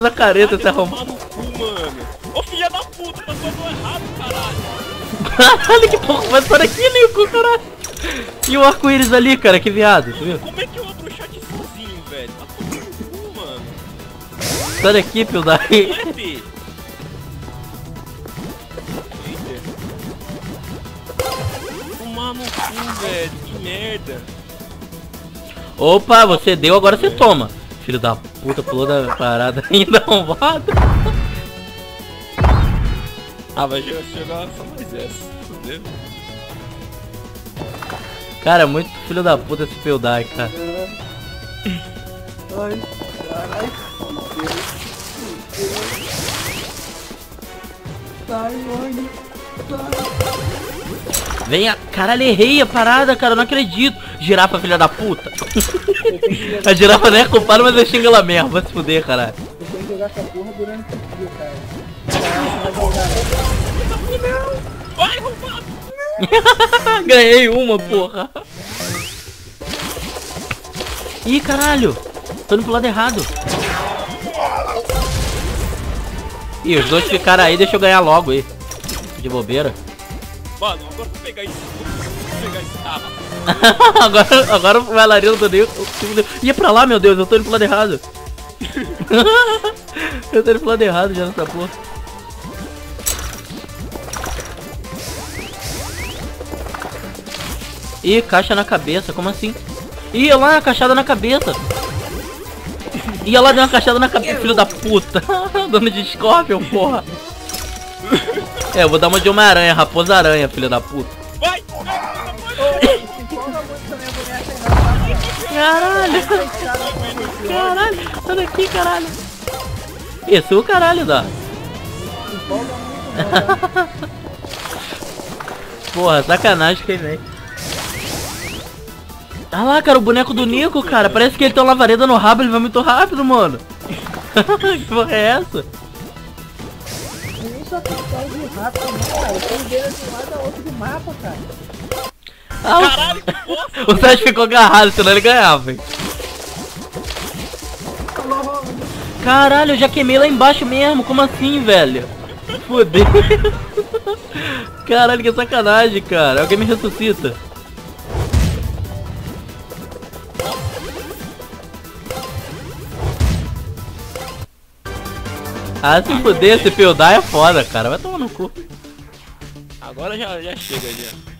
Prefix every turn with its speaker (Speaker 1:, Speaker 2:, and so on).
Speaker 1: Na careta, você arrumou.
Speaker 2: Tomar no cu, mano. Ô filha da puta, tá falando errado, caralho.
Speaker 1: Caralho, que porra, vai para aqui, Nico, caralho. E o arco-íris ali, cara, que viado, tu viu?
Speaker 2: Como é que o outro chat sozinho, velho? Tá tomando no cu, mano.
Speaker 1: Sai daqui, filho da...
Speaker 2: Não é D. Tomar no cu, velho. Que merda.
Speaker 1: Opa, você deu, agora você toma. Filho da puta, pulou da parada ainda arrombado.
Speaker 2: Ah, vai jogar só mais essa. Fudeu.
Speaker 1: Cara, muito filho da puta esse Feudai, cara.
Speaker 3: Ai, caralho. Sai, mano. Sai.
Speaker 1: Venha, caralho, errei a parada, cara, eu não acredito. Girafa, filha da puta. A girafa não é culpada, mas eu xingo ela mesmo. Vai se fuder, caralho.
Speaker 3: Eu tenho que jogar essa porra durante o dia, cara. Não!
Speaker 2: Vai, roubado!
Speaker 1: Ganhei uma, porra. Ih, caralho. Tô indo pro lado errado. Ih, os dois ficaram aí, deixa eu ganhar logo aí. De bobeira.
Speaker 2: Mano, agora eu vou pegar isso. Vou pegar isso. Ah,
Speaker 1: agora o bailarino do Nico. Ia pra lá, meu Deus, eu tô indo pro lado errado. Eu tô indo pro lado errado já nessa porra. Ih, caixa na cabeça, como assim? Ih, olha lá, cachada na cabeça. Ih, olha lá, deu uma cachada na cabeça, filho da puta. Dono de Scorpion, porra. É, eu vou dar uma de Homem-Aranha, Raposa Aranha, filho da puta.
Speaker 2: vai!
Speaker 1: Caralho! Caralho! Sai daqui, caralho! Isso, o caralho dá! Porra, sacanagem que vem. Ah lá, cara, o boneco do Nico, cara. Parece que ele tem uma lavareda no rabo, ele vai muito rápido, mano. Que porra é essa?
Speaker 3: Nem só questão de rápido, não, cara. Eu tô vendo de um lado a outro do mapa, cara.
Speaker 1: Ah,
Speaker 2: Caralho, que bosta!
Speaker 1: o Sérgio ficou agarrado, senão ele ganhava, hein? Caralho, eu já queimei lá embaixo mesmo, como assim, velho? Fudeu. Caralho, que sacanagem, cara. Alguém me ressuscita. Ah, se fuder, esse Feudai é foda, cara. Vai tomar no cu.
Speaker 2: Agora já chega, já.